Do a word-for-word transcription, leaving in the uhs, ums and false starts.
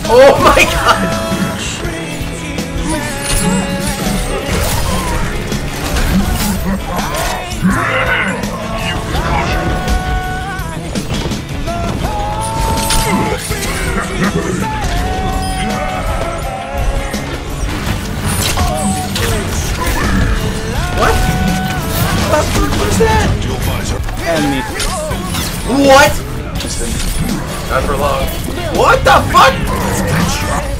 Oh my god! What? What the fuck was that? Enemy. What? Not for long. What the fuck?